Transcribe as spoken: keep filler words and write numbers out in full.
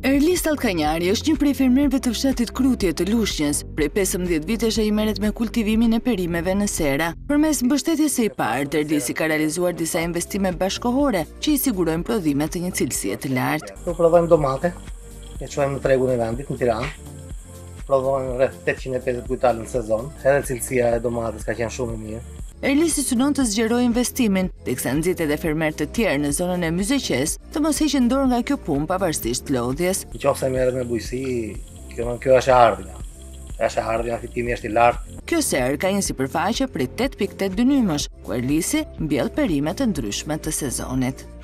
Erlis Tallkanjari është një prej fermerëve të fshatit Krutje të Lushnjës. Prej pesëmbëdhjetë vitesh ai merret me kultivimin e perimeve në sera. Përmes mbështetjes së i parë, Erlisi ka realizuar disa investime bashkëkohore që i sigurojnë prodhime të një cilësie të lartë. Ne prodhojmë domate, e çojmë në tregun e vendit në Tiranë. Prodhojmë rreth tetëqind e pesëdhjetë kujtale në sezon, edhe cilësia e domates ka qenë shumë e mirë. Erlisi synon të zgjerojë investimin, teksa nxit edhe fermerë të tjerë në zonën e Myzeqes të mos heqin dorë nga kjo punë pavarësisht lodhjes. Nëse merret me bujësi, kjo kjo është e ardhmja. Është e ardhmja, fitimi është i lartë. Kjo serë ka një sipërfaqe prej tetë pikë tetë dynymësh, ku Erlisi mbjell perime të ndryshme të sezonit.